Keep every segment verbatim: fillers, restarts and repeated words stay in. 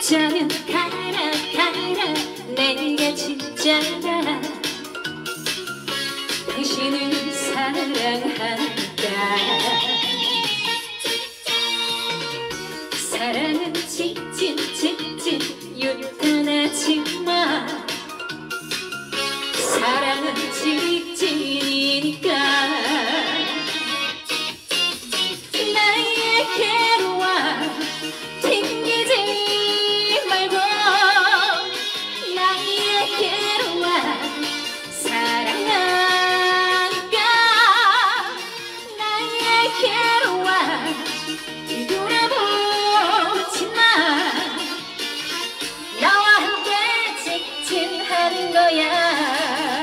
자는 가라 가라 내가 진짜다 당신을 사랑한다 사랑은 직진 직진 유턴하지마 사랑은 직진이니까 나에게로 와 튕기지 말고 나에게로 와 사랑하니까 나에게로 와 뒤돌아보지 마 나와 함께 직진하는 거야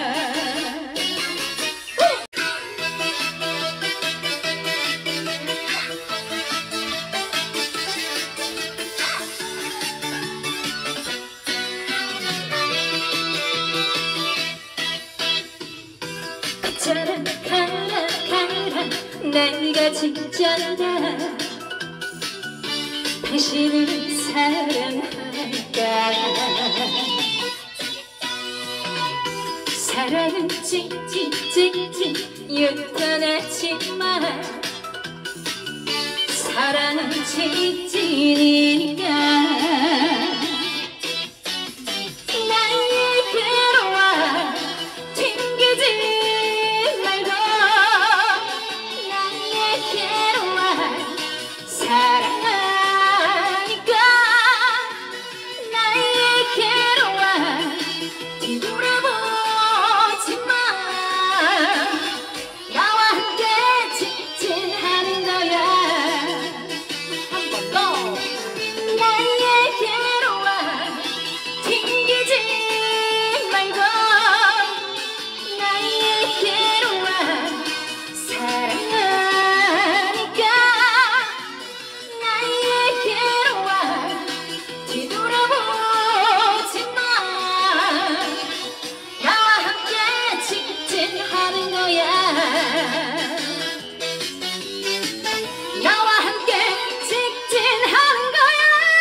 저런 가라 가라 내가 진짜다 당신을 사랑한다 사랑은 직진 직진 유턴하지마 사랑은 직진이니까 나에게로 와 튕기지 사랑하니까 나에게로 와 뒤돌아보지 마 나와 함께 직진하는 거야 한 번 더 나에게로 와 튕기지 말고 나에게로 와 사랑하니까 나에게로 와 뒤돌아보지 마 나와 함께 직진하는 거야 나와 함께 직진하는 거야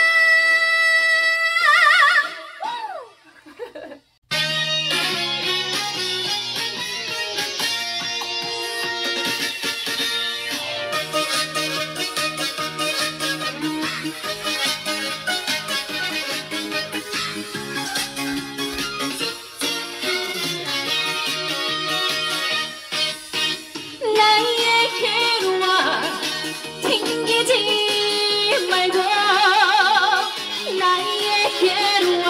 나에게로 와 튕기지 말고 나에게로 와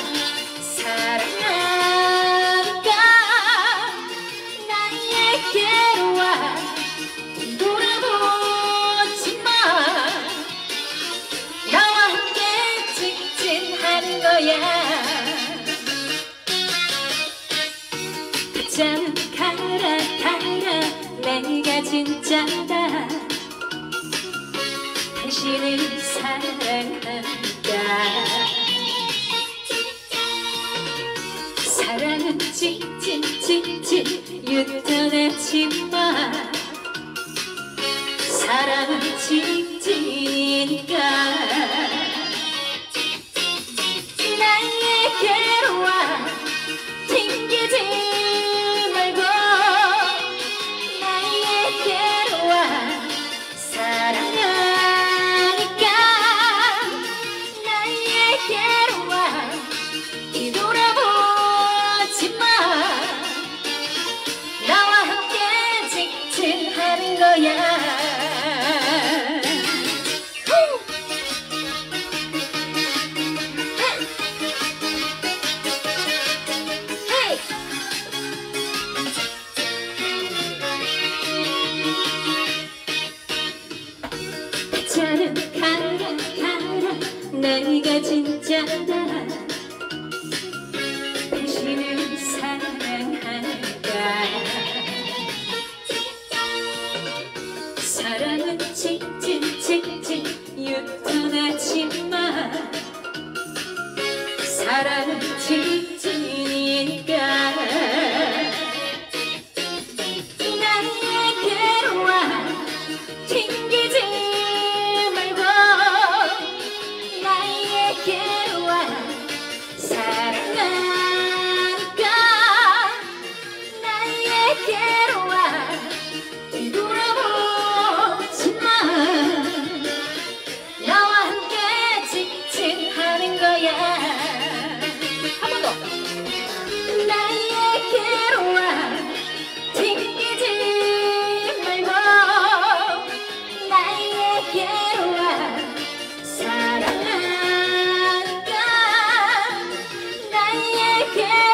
사랑하니까 나에게로 와 뒤돌아보지 마 나와 함께 직진하는 거야 자는 가라 가라 내가 진짜다 당신을 사랑한다 사랑은 직진 직진 유턴하지마 사랑은 직진이니까 나에게로 와 튕기지 말고 나에게로 와 사랑하니까 나에게로 와 뒤돌아보지 마 나와 함께 직진하는 거야 자는 가라 가라 내가 진짜다 당신을 사랑한다 사랑은 직진 직진 유턴하지마 사랑은 직진이니까 나에게로 와 튕기지 말고 나에게로 내게